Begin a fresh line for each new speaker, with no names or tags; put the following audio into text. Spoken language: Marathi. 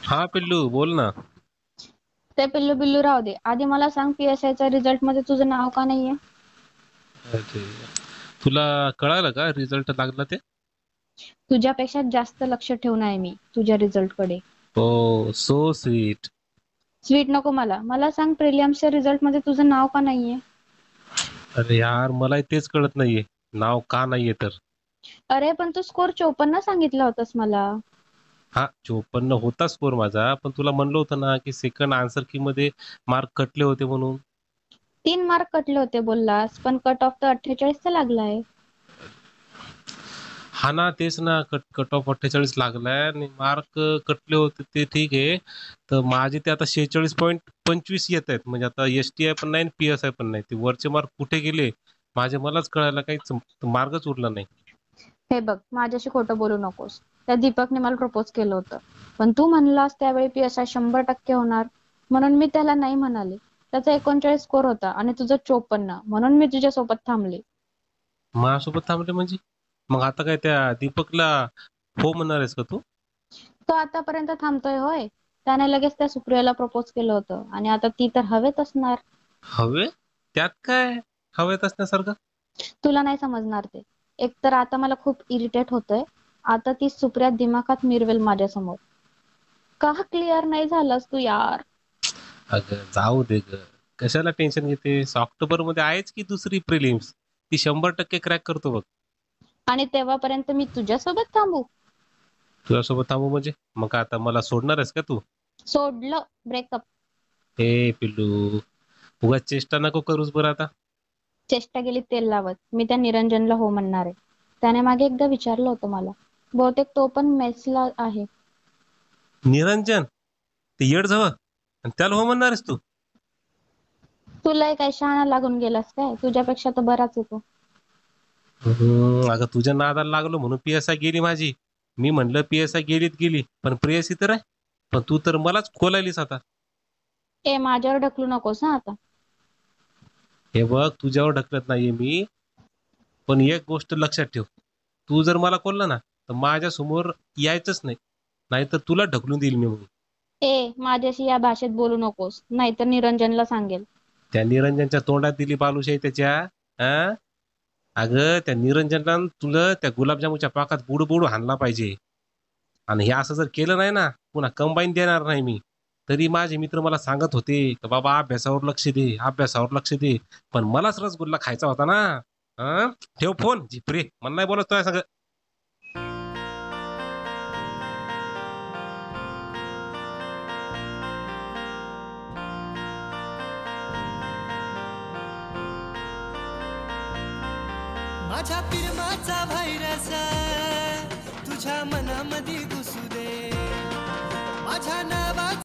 हा पिल्लू बोल ना.
ते पिल्लू बिल्लू राहू दे. आधी मला सांग, PSI च्या रिझल्ट मध्ये तुझं नाव का नाहीये?
अरे, तुला कळालं का रिझल्ट लागला ते?
तुझ्यापेक्षा जास्त लक्ष ठेवून आहे मी तुझ्या रिझल्ट कडे.
ओ सो स्वीट.
स्वीट नको मला. मला सांग, प्रिलियम्सच्या रिझल्ट मध्ये तुझं नाव का नाहीये?
अरे यार, मलाही तेच कळत नाहीये, नाव का नाहीये तर.
अरे पण तू स्कोर 54 सांगितला होतास मला.
हा, 54 होता स्कोर माझा, पण तुला म्हणलं होतं ना की सेकंड आन्सर की मध्ये मार्क कटले होते म्हणून.
3 मार्क कटले होते बोललास, पण कट ऑफ तर 48 चा लागलाय.
हा ना, तेच ना, कट ऑफ 48 लागलाय आणि मार्क कटले होते ते ठीक आहे. तर माझे ते आता 46.25 येत आहेत, म्हणजे आता STI पण नाही PSI पण नाही, ते वरचे मार्क कुठे गेले माझे मलाच कळायला काहीच मार्गच उरला नाही.
हे बघ, माझ्याशी खोटं बोलू नकोस. त्या दीपकने मला प्रपोज केलं होतं, पण तू म्हणलास त्यावेळी PSI 100% होणार, म्हणून मी त्याला नाही म्हणाले. त्याचा 39 स्कोर होता आणि तुझं 54, म्हणून मी तुझ्यासोबत थांबले.
माझ्यासोबत थांबले म्हणजे? मग आता काय त्या दीपकला हो म्हणणार आहेस का तू?
तो आतापर्यंत थांबतोय होय? त्याने लगेच त्या सुप्रियाला प्रपोज केलं होतं आणि आता ती तर हवेत असणार.
हवे? त्यात काय हवेत असण्यासारखं?
तुला नाही समजणार ते. एक तर आता मला खूप इरिटेट होतंय. आता ती सुप्रिया दिमाखात मिरवेल माझ्यासमोर. का क्लिअर नाही झालास तू यार?
अगं जाऊ दे ग, कशाला टेन्शन घेतेस? ऑक्टोबर मध्ये आहेच की दुसरी प्रिलिम्स, ती 100% क्रॅक करतो बघ.
आणि तेव्हापर्यंत मी तुझ्यासोबत थांबू?
तुझ्यासोबत थांबू म्हणजे? मग काय आता मला सोडणार आहेस का तू?
सोडलं, ब्रेकअप.
हे पिल्लू, उगाच चेष्टा नको करूस बरं आता.
चेष्टा गेली तेल लावत. मी त्या निरंजनला हो म्हणणार आहे. त्याने मागे एकदा विचारलं होतं मला. बहुतेक तो पण मेसला आहे.
निरंजन, ते येड झालं आणि त्याला हो म्हणणार आहेस तू?
तुलाही काय शहाणा लागून गेलास काय? तुझ्यापेक्षा तर बराच येतो.
अगं तुझ्या नादाला लागलो म्हणून PSI गेली माझी. मी म्हणलं PSI गेलीत गेली, पण प्रेयसी तर आहे. पण तू तर मलाच खोलायलीस आता.
माझ्यावर ढकलू नकोस हा आता.
हे बघ, तुझ्यावर ढकलत नाहीये मी, पण एक गोष्ट लक्षात ठेव. तू जर मला खोललं ना, तर माझ्या समोर यायचंच नाही, नाहीतर तुला ढकलून देईल मी म्हणून.
माझ्याशी या भाषेत बोलू नकोस, नाहीतर निरंजनला सांगेल.
त्या निरंजनच्या तोंडात दिली बालुशाही त्याच्या. हा, अगं त्या निरंजनला तुला त्या गुलाबजामुच्या पाकात बुडू बुडू हाणला पाहिजे. आणि हे असं जर केलं नाही ना, पुन्हा कंबाईन देणार नाही मी. तरी माझे मित्र मला सांगत होते की बाबा अभ्यासावर लक्ष दे, अभ्यासावर लक्ष दे. पण मलाच रसगुल्ला खायचा होता ना. हं? ठेव फोन जिप्रे, मला नाही बोलत तुझ्या संग.
माझ्या प्रेमाचा व्हायरस तुझ्या मनामध्ये घुसू दे. माझ्या नावा